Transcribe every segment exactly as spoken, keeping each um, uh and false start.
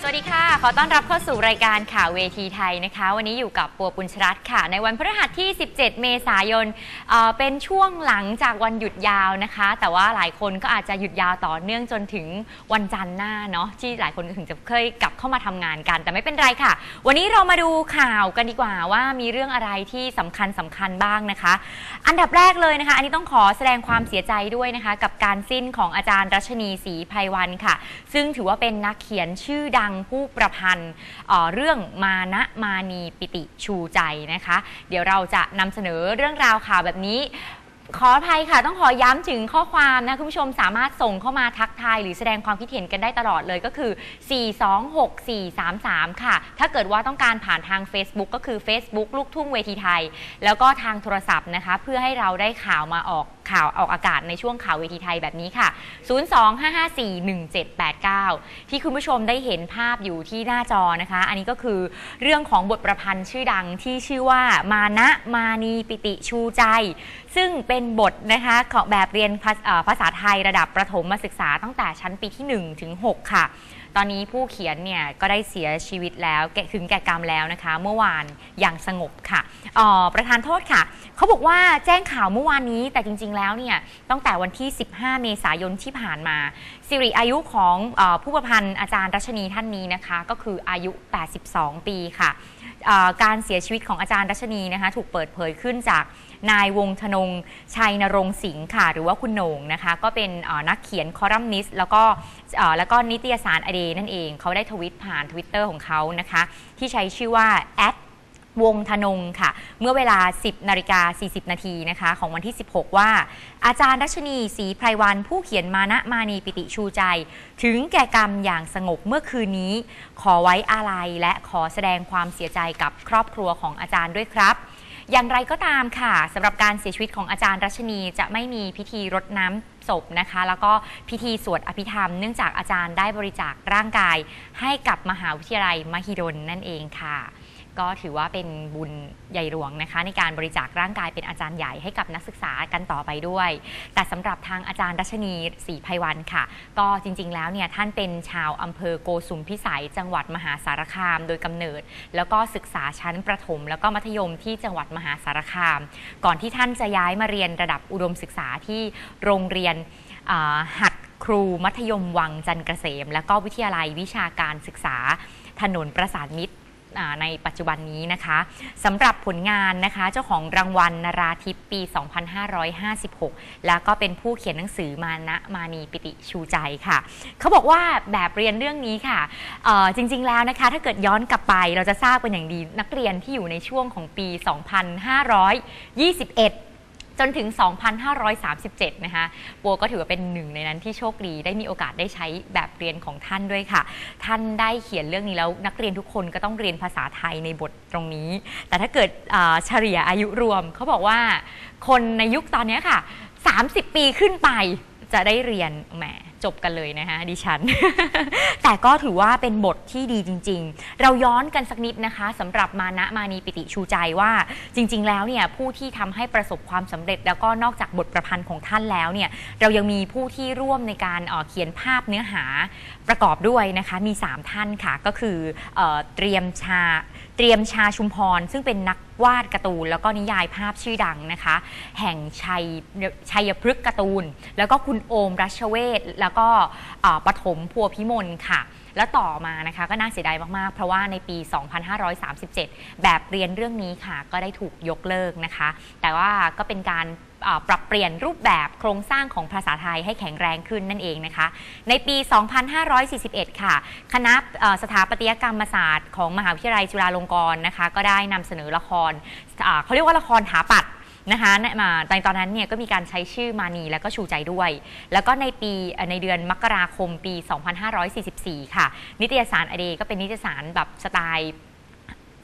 วัสดีค่ะขอต้อนรับเข้าสู่รายการข่าวเวทีไทยนะคะวันนี้อยู่กับปัวปุญชรัตน์ค่ะในวันพฤหัสที่สิบเจ็ดเมษายนเอ่อเป็นช่วงหลังจากวันหยุดยาวนะคะแต่ว่าหลายคนก็อาจจะหยุดยาวต่อเนื่องจนถึงวันจันทร์หน้าเนาะที่หลายคนก็ถึงจะเคยกลับเข้ามาทำงานกันแต่ไม่เป็นไรค่ะวันนี้เรามาดูข่าวกันดีกว่าว่ามีเรื่องอะไรที่สำคัญสำคัญบ้างนะคะอันดับแรกเลยนะคะอันนี้ต้องขอแสดงความเสียใจด้วยนะคะกับการสิ้นของอาจารย์รัชนีศรีไพรวรรณค่ะซึ่งถือว่าเป็นนักเขียนชื่อดังผู้ประพันธ์เอ่อเรื่องมานะมานีปิติชูใจนะคะเดี๋ยวเราจะนำเสนอเรื่องราวข่าวแบบนี้ขออภัยค่ะต้องขอย้ำถึงข้อความนะคุณผู้ชมสามารถส่งเข้ามาทักทายหรือแสดงความคิดเห็นกันได้ตลอดเลยก็คือสี่ สอง หก สี่ สาม สามค่ะถ้าเกิดว่าต้องการผ่านทาง Facebook ก็คือ Facebook ลูกทุ่งเวทีไทยแล้วก็ทางโทรศัพท์นะคะเพื่อให้เราได้ข่าวมาออกข่าวออกอากาศในช่วงข่าวเวทีไทยแบบนี้ค่ะศูนย์ สอง ห้า ห้า สี่ หนึ่ง เจ็ด แปด เก้าที่คุณผู้ชมได้เห็นภาพอยู่ที่หน้าจอนะคะอันนี้ก็คือเรื่องของบทประพันธ์ชื่อดังที่ชื่อว่ามานะมานีปิติชูใจซึ่งเป็นบทนะคะของแบบเรียนภาษาไทยระดับประถมศึกษาตั้งแต่ชั้นปีที่หนึ่งถึงหกค่ะตอนนี้ผู้เขียนเนี่ยก็ได้เสียชีวิตแล้วแก่ถึงแก่กรรมแล้วนะคะเมื่อวานอย่างสงบค่ะอ๋อประธานโทษค่ะเขาบอกว่าแจ้งข่าวเมื่อวานนี้แต่จริงๆแล้วเนี่ยตั้งแต่วันที่สิบห้าเมษายนที่ผ่านมาสิริอายุของเอ่อผู้ประพันธ์อาจารย์รัชนีท่านนี้นะคะก็คืออายุแปดสิบสองปีค่ะการเสียชีวิตของอาจารย์รัชนีนะคะถูกเปิดเผยขึ้นจากนายวงธนงชัยนรงค์สิงห์ค่ะหรือว่าคุณโหน่งนะคะก็เป็นนักเขียนคอลัมนิสต์แล้วก็แล้วก็นิตยสารอเดนั่นเองเขาได้ทวิตผ่านทวิตเตอร์ของเขานะคะที่ใช้ชื่อว่าแอดวงธนงค่ะเมื่อเวลา สิบนาฬิกาสี่สิบนาทีนะคะของวันที่สิบหกว่าอาจารย์รัชนีศรีไพรวรรณผู้เขียนมานะมานีปิติชูใจถึงแก่กรรมอย่างสงบเมื่อคืนนี้ขอไว้อาลัยและขอแสดงความเสียใจกับครอบครัวของอาจารย์ด้วยครับอย่างไรก็ตามค่ะสำหรับการเสียชีวิตของอาจารย์รัชนีจะไม่มีพิธีรดน้ำศพนะคะแล้วก็พิธีสวดอภิธรรมเนื่องจากอาจารย์ได้บริจาคร่างกายให้กับมหาวิทยาลัยมหิดลนั่นเองค่ะก็ถือว่าเป็นบุญใหญ่หลวงนะคะในการบริจาคร่างกายเป็นอาจารย์ใหญ่ให้กับนักศึกษากันต่อไปด้วยแต่สำหรับทางอาจารย์รัชนีศรีไพรวรรณค่ะก็จริงๆแล้วเนี่ยท่านเป็นชาวอำเภอโกสุมพิสัยจังหวัดมหาสารคามโดยกำเนิดแล้วก็ศึกษาชั้นประถมแล้วก็มัธยมที่จังหวัดมหาสารคามก่อนที่ท่านจะย้ายมาเรียนระดับอุดมศึกษาที่โรงเรียนหัดครูมัธยมวังจันทร์เกษมและก็วิทยาลัยวิชาการศึกษาถนนประสานมิตรในปัจจุบันนี้นะคะสำหรับผลงานนะคะเจ้าของรางวัลนราธิปปี สองพันห้าร้อยห้าสิบหก แล้วก็เป็นผู้เขียนหนังสือมานะมานีปิติชูใจค่ะเขาบอกว่าแบบเรียนเรื่องนี้ค่ะจริงๆแล้วนะคะถ้าเกิดย้อนกลับไปเราจะทราบเป็นอย่างดีนักเรียนที่อยู่ในช่วงของปี สองพันห้าร้อยยี่สิบเอ็ดจนถึง สองพันห้าร้อยสามสิบเจ็ด นะคะปัวก็ถือว่าเป็นหนึ่งในนั้นที่โชคดีได้มีโอกาสได้ใช้แบบเรียนของท่านด้วยค่ะท่านได้เขียนเรื่องนี้แล้วนักเรียนทุกคนก็ต้องเรียนภาษาไทยในบทตรงนี้แต่ถ้าเกิดเฉลี่ยอายุรวมเขาบอกว่าคนในยุคตอนนี้ค่ะสามสิบปีขึ้นไปจะได้เรียนแหมจบกันเลยนะคะดิฉัน แต่ก็ถือว่าเป็นบทที่ดีจริงๆเราย้อนกันสักนิดนะคะสำหรับมานะมานีปิติชูใจว่าจริงๆแล้วเนี่ยผู้ที่ทำให้ประสบความสำเร็จแล้วก็นอกจากบทประพันธ์ของท่านแล้วเนี่ยเรายังมีผู้ที่ร่วมในการเอ่อเขียนภาพเนื้อหาประกอบด้วยนะคะมีสามท่านค่ะก็คือเอ่อเตรียมชาเตรียมชาชุมพรซึ่งเป็นนักวาดการ์ตูนแล้วก็นิยายภาพชื่อดังนะคะแห่งชัยชัยพฤกษ์การ์ตูนแล้วก็คุณโอมรัชเวชแล้วก็ปฐมพัวพิมลค่ะแล้วต่อมานะคะก็น่าเสียดายมากๆเพราะว่าในปี สองพันห้าร้อยสามสิบเจ็ด แบบเรียนเรื่องนี้ค่ะก็ได้ถูกยกเลิกนะคะแต่ว่าก็เป็นการปรับเปลี่ยนรูปแบบโครงสร้างของภาษาไทยให้แข็งแรงขึ้นนั่นเองนะคะในปี สองพันห้าร้อยสี่สิบเอ็ด ค่ะคณะสถาปัตยกรรมศาสตร์ของมหาวิทยาลัยจุฬาลงกรณ์นะคะก็ได้นำเสนอละครเขาเรียกว่าละครถาปัตย์นะคะมาในตอนนั้นเนี่ยก็มีการใช้ชื่อมานีและก็ชูใจด้วยแล้วก็ในปีในเดือนมกราคมปี สองพันห้าร้อยสี่สิบสี่ ค่ะนิตยสารอเดก็เป็นนิตยสารแบบสไตล์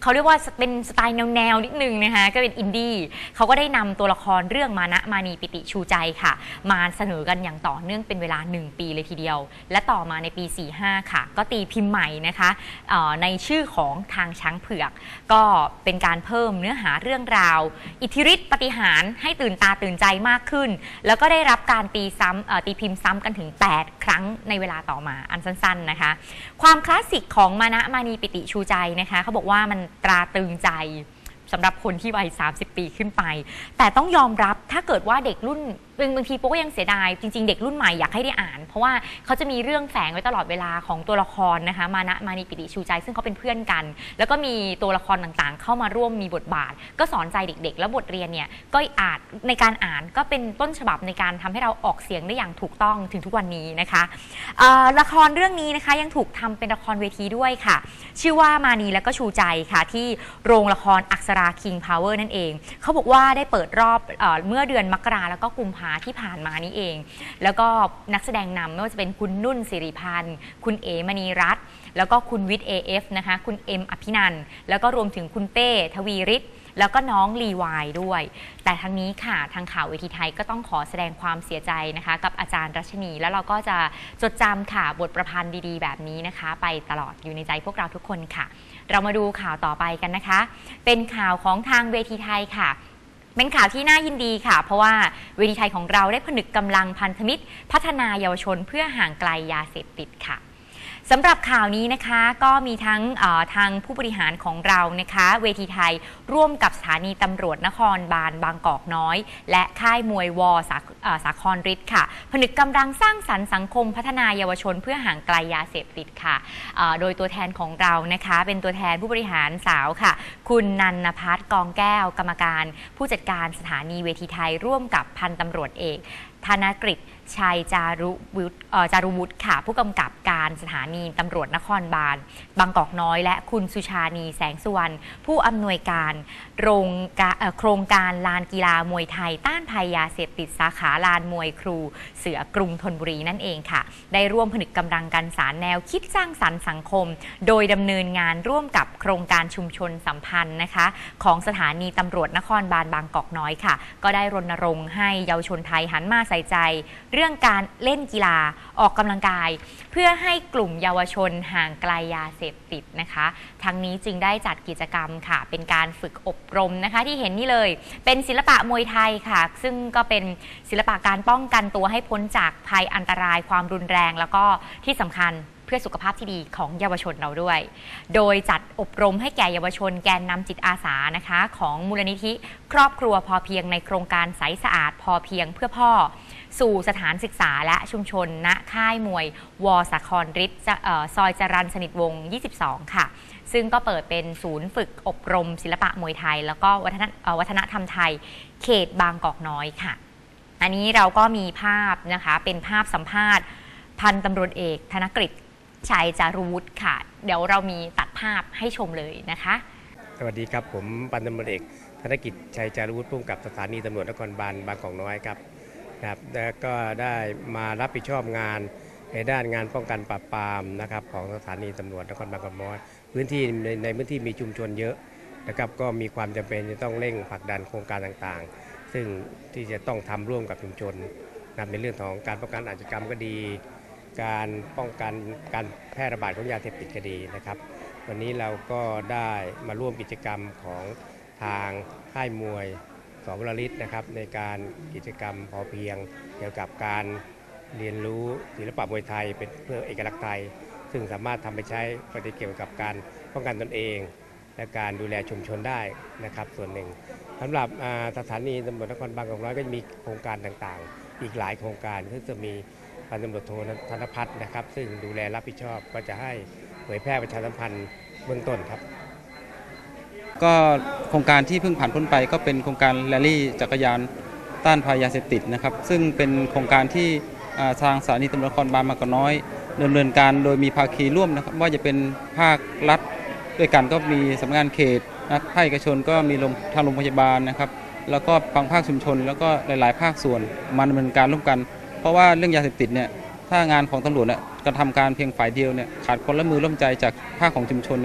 เขาเรียกว่าเป็นสไตล์แนวๆนิดนึงนะคะก็เป็นอินดี้เขาก็ได้นำตัวละครเรื่องมานะมานีปิติชูใจค่ะมาเสนอกันอย่างต่อเนื่องเป็นเวลาหนึ่งปีเลยทีเดียวและต่อมาในปีสี่สิบห้าค่ะก็ตีพิมพ์ใหม่นะคะในชื่อของทางช้างเผือกก็เป็นการเพิ่มเนื้อหาเรื่องราวอิทธิฤทธิปาฏิหาริย์ให้ตื่นตาตื่นใจมากขึ้นแล้วก็ได้รับการตีซ้ำตีพิมพ์ซ้ำกันถึงแปดครั้งในเวลาต่อมาอันสั้นๆนะคะความคลาสสิกของมานะมานีปิติชูใจนะคะเขาบอกว่ามันตราตรึงใจสำหรับคนที่วัยสามสิบปีขึ้นไปแต่ต้องยอมรับถ้าเกิดว่าเด็กรุ่นบางทีโป๊ก็ยังเสียดายจริงๆเด็กรุ่นใหม่อยากให้ได้อ่านเพราะว่าเขาจะมีเรื่องแฝงไว้ตลอดเวลาของตัวละครนะคะมานะมานีปิติชูใจซึ่งเขาเป็นเพื่อนกันแล้วก็มีตัวละครต่างๆเข้ามาร่วมมีบทบาทก็สอนใจเด็กๆแล้วบทเรียนเนี่ยก็อ่านในการอ่านก็เป็นต้นฉบับในการทำให้เราออกเสียงได้อย่างถูกต้องถึงทุกวันนี้นะคะละครเรื่องนี้นะคะยังถูกทำเป็นละครเวทีด้วยค่ะชื่อว่ามานีและก็ชูใจค่ะที่โรงละครอักษราคิงพาวเวอร์นั่นเองเขาบอกว่าได้เปิดรอบเอ่อเมื่อเดือนมกราแล้วก็กุมภาที่ผ่านมานี้เองแล้วก็นักแสดงนำไม่ว่าจะเป็นคุณนุ่นสิริพันธ์คุณเอมณีรัตน์แล้วก็คุณวิทย์ เอ เอฟ นะคะคุณเอ็มอภินันท์แล้วก็รวมถึงคุณเป้ทวีฤทธิ์แล้วก็น้องลีวายด้วยแต่ทั้งนี้ค่ะทางข่าวเวทีไทยก็ต้องขอแสดงความเสียใจนะคะกับอาจารย์รัชนีแล้วเราก็จะจดจำค่ะบทประพันธ์ดีๆแบบนี้นะคะไปตลอดอยู่ในใจพวกเราทุกคนค่ะเรามาดูข่าวต่อไปกันนะคะเป็นข่าวของทางเวทีไทยค่ะเป็นข่าวที่น่ายินดีค่ะเพราะว่าเวทีไทยของเราได้ผนึกกำลังพันธมิตรพัฒนาเยาวชนเพื่อห่างไกลยาเสพติดค่ะสำหรับข่าวนี้นะคะก็มีทั้งทางผู้บริหารของเรานะคะเวทีไทยร่วมกับสถานีตำรวจนครบาลบางกอกน้อยและค่ายมวยวอสาสาครฤทธิ์ค่ะผนึกกำลังสร้างสรรค์สังคมพัฒนาเยาวชนเพื่อห่างไกลยาเสพติดค่ะโดยตัวแทนของเรานะคะเป็นตัวแทนผู้บริหารสาวค่ะคุณนันนภัสกองแก้วกรรมการผู้จัดการสถานีเวทีไทยร่วมกับพันตำรวจเอกธนกฤษชัยจารุวุฒิจารุวุฒิค่ะผู้กำกับการสถานีตำรวจนครบาลบางกอกน้อยและคุณสุชานีแสงสุวรรณผู้อำนวยการโรงโครงการลานกีฬามวยไทยต้านภัยยาเสพติดสาขาลานมวยครูเสือกรุงธนบุรีนั่นเองค่ะได้ร่วมผนึกกำลังกันสารแนวคิดสร้างสรรค์สังคมโดยดำเนินงานร่วมกับโครงการชุมชนสัมพันธ์นะคะของสถานีตำรวจนครบาลบางกอกน้อยค่ะก็ได้รณรงค์ให้เยาวชนไทยหันมาใส่ใจเรื่องการเล่นกีฬาออกกำลังกายเพื่อให้กลุ่มเยาวชนห่างไกลยาเสพติดนะคะทั้งนี้จึงได้จัดกิจกรรมค่ะเป็นการฝึกอบรมนะคะที่เห็นนี่เลยเป็นศิลปะมวยไทยค่ะซึ่งก็เป็นศิลปะการป้องกันตัวให้พ้นจากภัยอันตรายความรุนแรงแล้วก็ที่สำคัญเพื่อสุขภาพที่ดีของเยาวชนเราด้วยโดยจัดอบรมให้แก่เยาวชนแกนนำจิตอาสานะคะของมูลนิธิครอบครัวพอเพียงในโครงการใสสะอาดพอเพียงเพื่อพ่อสู่สถานศึกษาและชุมชนณค่ายมวยวอสาครฤทธิ์ซอยจรัญสนิทวงศ์ยี่สิบสองค่ะซึ่งก็เปิดเป็นศูนย์ฝึกอบรมศิลปะมวยไทยแล้วก็วัฒนวัฒนธรรมไทยเขตบางกอกน้อยค่ะอันนี้เราก็มีภาพนะคะเป็นภาพสัมภาษณ์พันตำรวจเอกธนกฤษชัยจารุวุฒิค่ะเดี๋ยวเรามีตัดภาพให้ชมเลยนะคะสวัสดีครับผมพันตำรวจเอกธนกฤษชัยจารุวุฒิผู้กำกับสถานีตำรวจนครบาลบางกอกน้อยครับครับแล้วก็ได้มารับผิดชอบงานในด้านงานป้องกันปราบปรามนะครับของสถานีตำรวจนครบาลบางกอกน้อยพื้นที่ในในพื้นที่มีชุมชนเยอะนะครับก็มีความจำเป็นจะต้องเร่งผลักดันโครงการต่างๆซึ่งที่จะต้องทำร่วมกับชุมชนนะในเรื่องของการป้องกันอาชญากรรมก็ดีการป้องกันการแพร่ระบาดของยาเสพติดก็ดีนะครับวันนี้เราก็ได้มาร่วมกิจกรรมของทางค่ายมวยสวรฤทธิ์นะครับในการกิจกรรมพอเพียงเกี่ยวกับการเรียนรู้ศิลปะมวยไทยเป็นเพื่อเอกลักษณ์ไทยซึ่งสามารถทำไปใช้ประโยชน์เกี่ยวกับการป้องกันตนเองและการดูแลชุมชนได้นะครับส่วนหนึ่งสำหรับสถานีตำรวจนครบาลบางกอกน้อยก็จะมีโครงการต่างๆอีกหลายโครงการที่จะมีพันตำรวจโทธนภัสนะครับซึ่งดูแลรับผิดชอบก็จะให้เผยแพร่ประชาสัมพันธ์เบื้องต้นครับก็โครงการที่เพิ่งผ่านพ้นไปก็เป็นโครงการแรลลี่จักรยานต้านภัยยาเสพติดนะครับซึ่งเป็นโครงการที่ทางสถานีตำรวจนครบาลบางกอกน้อยดำเนินการโดยมีภาคีร่วมนะครับว่าจะเป็นภาครัฐด้วยกันก็มีสำนักงานเขตนะภาคเอกชนก็มีทางโรงพยาบาลนะครับแล้วก็บางภาคชุมชนแล้วก็หลายๆ ภาคส่วนมาดำเนินการร่วมกันเพราะว่าเรื่องยาเสพติดเนี่ยถ้างานของตำรวจเนี่ยกระทำการเพียงฝ่ายเดียวเนี่ยขาดคนละมือร่วมใจจากภาคของชุมชนเนี่ย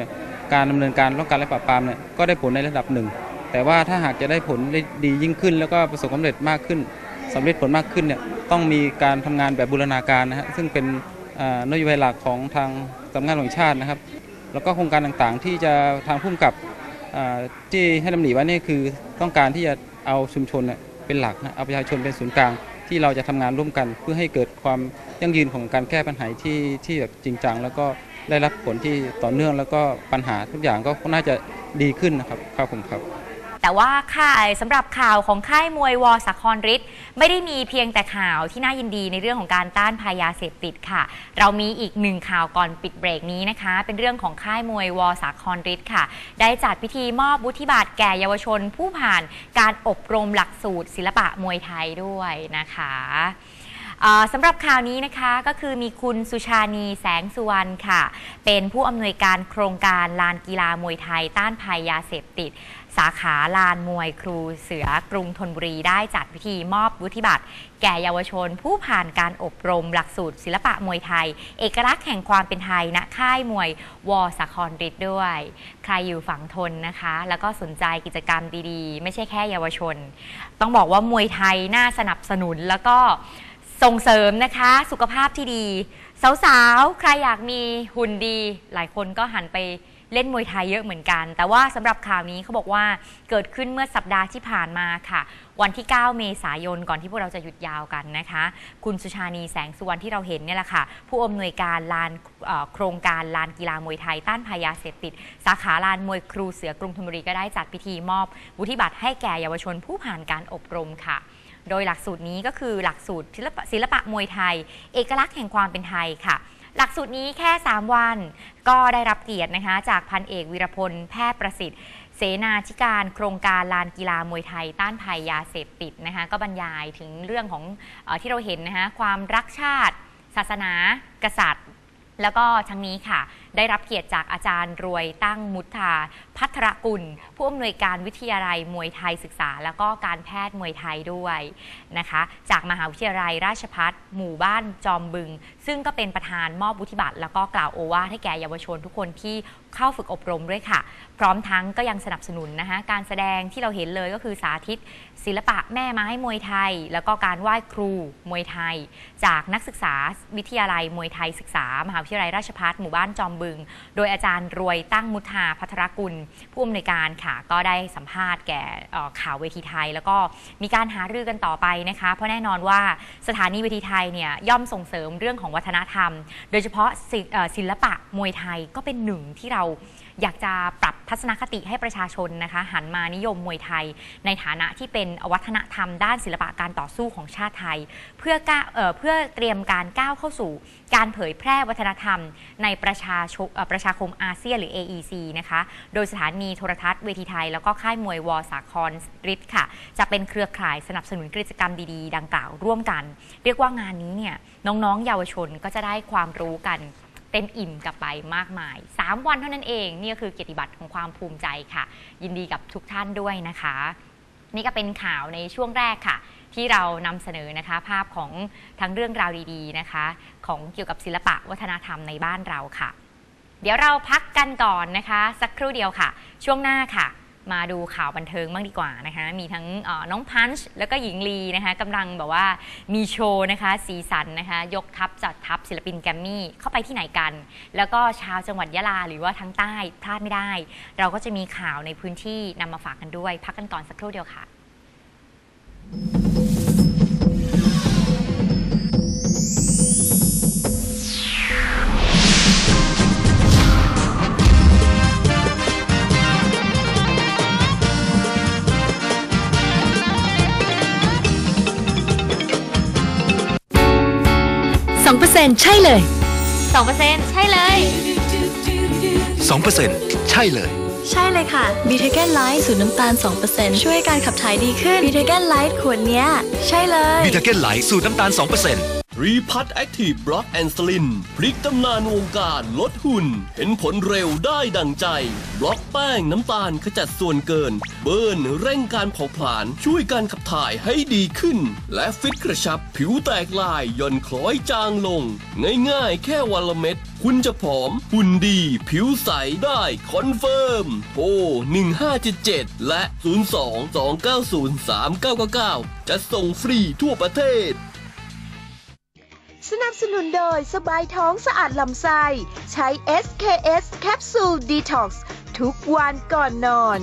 การดำเนินการป้องกันและปราบปรามเนี่ยก็ได้ผลในระดับหนึ่งแต่ว่าถ้าหากจะได้ผลได้ดียิ่งขึ้นแล้วก็ประสบความสำเร็จมากขึ้นสำเร็จผลมากขึ้นเนี่ยต้องมีการทำงานแบบบูรณาการนะฮะซึ่งเป็นนโยบายหลักของทางสำนักงานตำรวจแห่งชาตินะครับแล้วก็โครงการต่างๆที่จะทางผู้กำกับที่ให้ดำริไว้นี่คือต้องการที่จะเอาชุมชนเป็นหลักนะเอาประชาชนเป็นศูนย์กลางที่เราจะทำงานร่วมกันเพื่อให้เกิดความยั่งยืนของการแก้ปัญหาที่ที่แบบจริงจังแล้วก็ได้รับผลที่ต่อเนื่องแล้วก็ปัญหาทุกอย่างก็น่าจะดีขึ้นนะครับครับผมครับแต่ว่าข่าวสำหรับข่าวของค่ายมวยวอสาครฤทธิ์ไม่ได้มีเพียงแต่ข่าวที่น่ายินดีในเรื่องของการต้านภัยยาเสพติดค่ะเรามีอีกหนึ่งข่าวก่อนปิดเบรกนี้นะคะเป็นเรื่องของค่ายมวยวอสาครฤทธิ์ค่ะได้จัดพิธีมอบวุฒิบัตรแก่เยาวชนผู้ผ่านการอบรมหลักสูตรศิลปะมวยไทยด้วยนะคะสำหรับข่าวนี้นะคะก็คือมีคุณสุชานีแสงสุวรรณค่ะเป็นผู้อำนวยการโครงการลานกีฬามวยไทยต้านภัยยาเสพติดสาขาลานมวยครูเสือกรุงธนบุรีได้จัดพิธีมอบวุฒิบัตรแก่เยาวชนผู้ผ่านการอบรมหลักสูตรศิลปะมวยไทยเอกลักษณ์แห่งความเป็นไทยณค่ายมวยวอสาครฤทธิ์ด้วยใครอยู่ฝั่งทนนะคะแล้วก็สนใจกิจกรรมดีๆไม่ใช่แค่เยาวชนต้องบอกว่ามวยไทยน่าสนับสนุนแล้วก็ส่งเสริมนะคะสุขภาพที่ดีสาวๆใครอยากมีหุ่นดีหลายคนก็หันไปเล่นมวยไทยเยอะเหมือนกันแต่ว่าสำหรับข่าวนี้เขาบอกว่าเกิดขึ้นเมื่อสัปดาห์ที่ผ่านมาค่ะวันที่เก้าเมษายนก่อนที่พวกเราจะหยุดยาวกันนะคะคุณสุชานีแสงสุวรรณที่เราเห็นเนี่ยแหละค่ะผู้อำนวยการลานโครงการลานกีฬามวยไทยต้านภัยยาเสพติดสาขาลานมวยครูเสือกรุงธนบุรีก็ได้จัดพิธีมอบวุฒิบัตรให้แก่เยาวชนผู้ผ่านการอบรมค่ะโดยหลักสูตรนี้ก็คือหลักสูตรศิลปะศิลปะมวยไทยเอกลักษณ์แห่งความเป็นไทยค่ะหลักสูตรนี้แค่สามวันก็ได้รับเกียรตินะคะจากพันเอกวีรพลแพทย์ประสิทธิ์เสนาธิการโครงการลานกีฬามวยไทยต้านภัยยาเสพติดนะคะก็บรรยายถึงเรื่องของเอ่อที่เราเห็นนะคะความรักชาติศาสนากษัตริย์แล้วก็ทั้งนี้ค่ะได้รับเกียรติจากอาจารย์รวยตั้งมุทาพัทรกุลผู้อำนวยการวิทยาลัยมวยไทยศึกษาแล้วก็การแพทย์มวยไทยด้วยนะคะจากมหาวิทยาลัยราชภัฏหมู่บ้านจอมบึงซึ่งก็เป็นประธานมอบวุฒิบัตรแล้วก็กล่าวโอวาทให้แก่เยาวชนทุกคนที่เข้าฝึกอบรมด้วยค่ะพร้อมทั้งก็ยังสนับสนุนนะคะการแสดงที่เราเห็นเลยก็คือสาธิตศิลปะแม่ไม้มวยไทยแล้วก็การไหว้ครูมวยไทยจากนักศึกษาวิทยาลัยมวยไทยศึกษามหาวิทยาลัยราชภัฏหมู่บ้านจอมบึงโดยอาจารย์รวยตั้งมุทาพัทรกุลผู้อำนวยการค่ะก็ได้สัมภาษณ์แก่ข่าวเวทีไทยแล้วก็มีการหารือกันต่อไปนะคะเพราะแน่นอนว่าสถานีเวทีไทยเนี่ยย่อมส่งเสริมเรื่องของวัฒนธรรมโดยเฉพาะศิลปะมวยไทยก็เป็นหนึ่งที่เราอยากจะปรับทัศนคติให้ประชาชนนะคะหันมานิยมมวยไทยในฐานะที่เป็นวัฒนธรรมด้านศิลปะการต่อสู้ของชาติไทยเพื่อเอ่อเพื่อเตรียมการก้าวเข้าสู่การเผยแพร่วัฒนธรรมในประชาชนประชาคมอาเซียนหรือ เอ อี ซี นะคะโดยสถานีโทรทัศน์เวทีไทยแล้วก็ค่ายมวยวอสาครฤทธิ์ค่ะจะเป็นเครือข่ายสนับสนุนกิจกรรมดีๆดังกล่าวร่วมกันเรียกว่างานนี้เนี่ยน้องๆเยาวชนก็จะได้ความรู้กันเต็มอิ่มกลับไปมากมายสามวันเท่านั้นเองนี่ก็คือเกียรติบัตรของความภูมิใจค่ะยินดีกับทุกท่านด้วยนะคะนี่ก็เป็นข่าวในช่วงแรกค่ะที่เรานำเสนอนะคะภาพของทั้งเรื่องราวดีๆนะคะของเกี่ยวกับศิลปะวัฒนธรรมในบ้านเราค่ะเดี๋ยวเราพักกันก่อนนะคะสักครู่เดียวค่ะช่วงหน้าค่ะมาดูข่าวบันเทิงบ้างดีกว่านะคะมีทั้งน้องพันช์แล้วก็หญิงลีนะคะกำลังแบบว่ามีโชว์นะคะสีสันนะคะยกทัพจัดทัพศิลปินแกรมมี่เข้าไปที่ไหนกันแล้วก็ชาวจังหวัดยะลาหรือว่าทางใต้พลาดไม่ได้เราก็จะมีข่าวในพื้นที่นำมาฝากกันด้วยพักกันก่อนสักครู่เดียวค่ะสองเปอร์เซ็นต์ ใช่เลยสองเปอร์เซ็นต์ ใช่เลยสองเปอร์เซ็นต์ ใช่เลยใช่เลยค่ะ บี ที เอ จี Light สูตรน้ำตาล สองเปอร์เซ็นต์ ช่วยการขับถ่ายดีขึ้น บี ที เอ จี Light ขวดเนี้ยใช่เลยบี ที เอ จี Light สูตรน้ำตาล สองเปอร์เซ็นต์รีพัทแอคทีฟบล็อกแอนด์สลินพลิกตำนานวงการลดหุ่นเห็นผลเร็วได้ดังใจบล็อกแป้งน้ำตาลขจัดส่วนเกินเบิร์นเร่งการเผาผลาญช่วยการขับถ่ายให้ดีขึ้นและฟิตกระชับผิวแตกลายย่อนคล้อยจางลงง่ายๆแค่วันละเม็ดคุณจะผอมหุ่นดีผิวใสได้คอนเฟิร์มโทรหนึ่งห้าเจ็ดเจ็ดและศูนย์ สอง สอง เก้า ศูนย์ สาม เก้า เก้า เก้าจะส่งฟรีทั่วประเทศสนับสนุนโดยสบายท้องสะอาดลำไส้ใช้ เอส เค เอส Capsule Detox ทุกวันก่อนนอน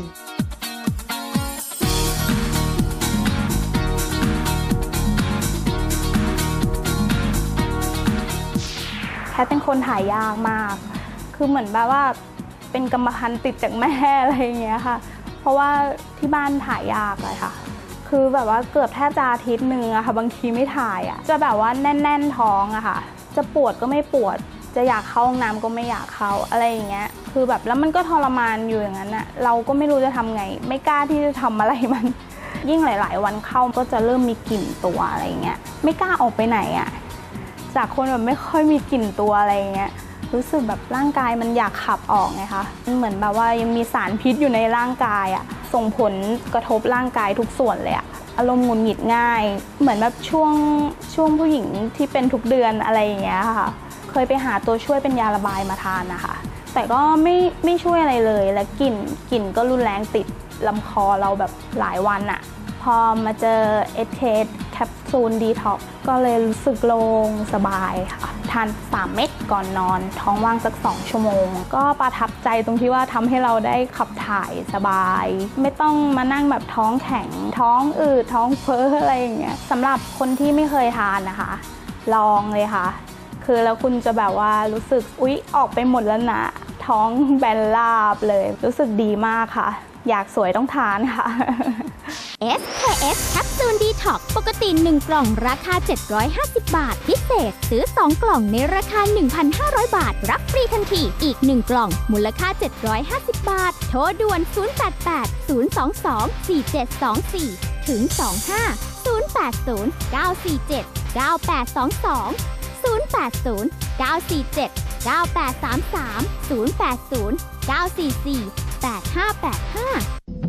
แพทเป็นคนถ่ายยากมากคือเหมือนแบบว่าเป็นกรรมพันธุ์ติดจากแม่อะไรอย่างเงี้ยค่ะเพราะว่าที่บ้านถ่ายยากเลยค่ะคือแบบว่าเกือบแทบจะอาทิตย์หนึ่งอะค่ะบางทีไม่ถ่ายอะจะแบบว่าแน่นๆท้องอะค่ะจะปวดก็ไม่ปวดจะอยากเข้าห้องน้ำก็ไม่อยากเข้าอะไรอย่างเงี้ยคือแบบแล้วมันก็ทรมานอยู่อย่างนั้นอะเราก็ไม่รู้จะทำไงไม่กล้าที่จะทำอะไรมันยิ่งหลายๆวันเข้าก็จะเริ่มมีกลิ่นตัวอะไรอย่างเงี้ยไม่กล้าออกไปไหนอะจากคนแบบไม่ค่อยมีกลิ่นตัวอะไรอย่างเงี้ยรู้สึกแบบร่างกายมันอยากขับออกไงคะมันเหมือนแบบว่ายังมีสารพิษอยู่ในร่างกายอะส่งผลกระทบร่างกายทุกส่วนเลยอะอารมณ์หงุดหงิดง่ายเหมือนแบบช่วงช่วงผู้หญิงที่เป็นทุกเดือนอะไรอย่างเงี้ยค่ะเคยไปหาตัวช่วยเป็นยาระบายมาทานนะคะแต่ก็ไม่ไม่ช่วยอะไรเลยและกลิ่นกลิ่นก็รุนแรงติดลำคอเราแบบหลายวันอะพอมาเจอ เอส เค เอส Capsule Detox ก็เลยรู้สึกโล่งสบายค่ะทานสามเม็ดก่อนนอนท้องว่างสักสองชั่วโมงก็ประทับใจตรงที่ว่าทำให้เราได้ขับถ่ายสบายไม่ต้องมานั่งแบบท้องแข็งท้องอืดท้องเฟ้ออะไรอย่างเงี้ยสำหรับคนที่ไม่เคยทานนะคะลองเลยค่ะคือแล้วคุณจะแบบว่ารู้สึกอุ๊ยออกไปหมดแล้วนะท้องแบนราบเลยรู้สึกดีมากค่ะอยากสวยต้องทานค่ะเอส เค เอส Capsule Detox ปกติหนึ่งกล่องราคาเจ็ดร้อยห้าสิบบาทพิเศษซื้อสองกล่องในราคา หนึ่งพันห้าร้อย บาทรับฟรีทันทีอีกหนึ่งกล่องมูลค่าเจ็ดร้อยห้าสิบบาทโทรด่วนศูนย์ แปด แปด ศูนย์ สอง สอง สี่ เจ็ด สอง สี่ถึงสองห้า ศูนย์ แปด ศูนย์ เก้า สี่ เจ็ด เก้า แปด สอง สอง ศูนย์ แปด ศูนย์ เก้า สี่ เจ็ด เก้า แปด สาม สาม ศูนย์ แปด ศูนย์ เก้า สี่ สี่ แปด ห้า แปด ห้า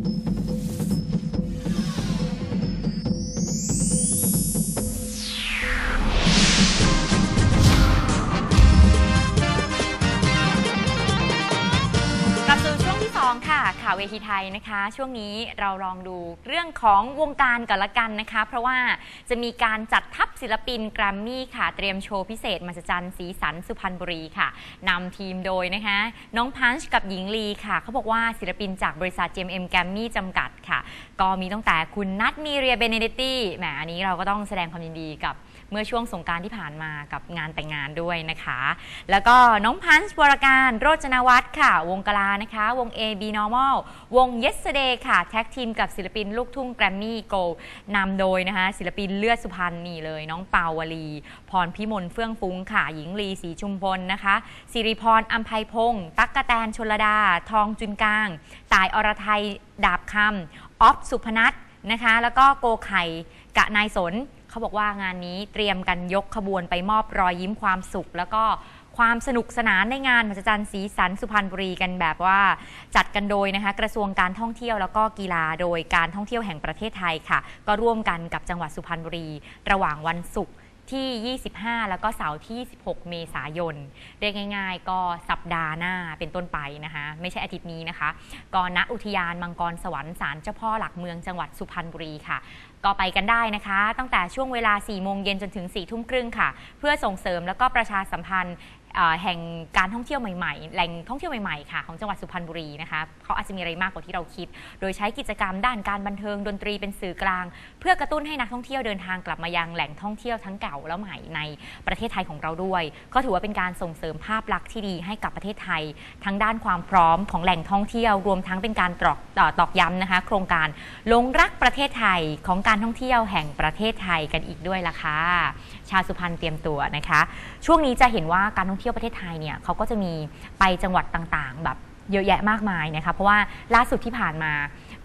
ค่ะข่าวเวทีไทยนะคะช่วงนี้เราลองดูเรื่องของวงการก่อนละกันนะคะเพราะว่าจะมีการจัดทัพศิลปินแกรมมี่ค่ะเตรียมโชว์พิเศษมหัศจรรย์สีสันสุพรรณบุรีค่ะนำทีมโดยนะคะน้องพันช์กับหญิงลีค่ะเขาบอกว่าศิลปินจากบริษัท จี เอ็ม เอ็ม แกรมมี่จำกัดค่ะก็มีตั้งแต่คุณนัทมีเรียเบเนเดตตี้แหมอันนี้เราก็ต้องแสดงความยินดีกับเมื่อช่วงสงกรานต์ที่ผ่านมากับงานแต่งงานด้วยนะคะแล้วก็น้องพันช์วรการโรจนวัฒน์ค่ะวงกลานะคะวง เอ บี Normal วง Yesterday ค่ะแท็กทีมกับศิลปินลูกทุ่งแกรมมี่โกลด์นำโดยนะคะศิลปินเลือดสุพรรณนี่เลยน้องเปาวลีพรพิมลเฟื่องฟุ้งค่ะหญิงลีศรีชุมพลนะคะสิริพรอัมไพพงศ์ตั๊กกะแตนชลดาทองจุนกลางต่ายอรไทยดาบคำออฟสุพนัทนะคะแล้วก็โกไข่กะนายสนเขาบอกว่างานนี้เตรียมกันยกขบวนไปมอบรอยยิ้มความสุขแล้วก็ความสนุกสนานในงานมหัศจรรย์สีสันสุพรรณบุรีกันแบบว่าจัดกันโดยนะคะกระทรวงการท่องเที่ยวแล้วก็กีฬาโดยการท่องเที่ยวแห่งประเทศไทยค่ะก็ร่วมกันกับจังหวัดสุพรรณบุรีระหว่างวันศุกร์ที่ยี่สิบห้าแล้วก็เสาร์ที่ยี่สิบหกเมษายนเรียกง่ายๆก็สัปดาห์หน้าเป็นต้นไปนะคะไม่ใช่อาทิตย์นี้นะคะก็ณอุทยานมังกรสวรรค์ศาลเจ้าพ่อหลักเมืองจังหวัดสุพรรณบุรีค่ะก็ไปกันได้นะคะตั้งแต่ช่วงเวลาสี่โมงเย็นจนถึงสี่ทุ่มครึ่งค่ะเพื่อส่งเสริมแล้วก็ประชาสัมพันธ์แห่งการท่องเที่ยวใหม่ๆแหล่งท่องเที่ยวใหม่ๆค่ะของจังหวัดสุพรรณบุรีนะคะเขาอาจจะมีอะไรมากกว่าที่เราคิดโดยใช้กิจกรรมด้านการบันเทิงดนตรีเป็นสื่อกลางเพื่อกระตุ้นให้นักท่องเที่ยวเดินทางกลับมายังแหล่งท่องเที่ยวทั้งเก่าและใหม่ในประเทศไทยของเราด้วยก็ถือว่าเป็นการส่งเสริมภาพลักษณ์ที่ดีให้กับประเทศไทยทั้งด้านความพร้อมของแหล่งท่องเที่ยวรวมทั้งเป็นการตอกตอกย้ำนะคะโครงการหลงรักประเทศไทยของการท่องเที่ยวแห่งประเทศไทยกันอีกด้วยล่ะค่ะชาวสุพรรณเตรียมตัวนะคะช่วงนี้จะเห็นว่าการท่องเที่ยวประเทศไทยเนี่ยเขาก็จะมีไปจังหวัดต่างๆแบบเยอะแยะมากมายนะคะเพราะว่าล่าสุดที่ผ่านมา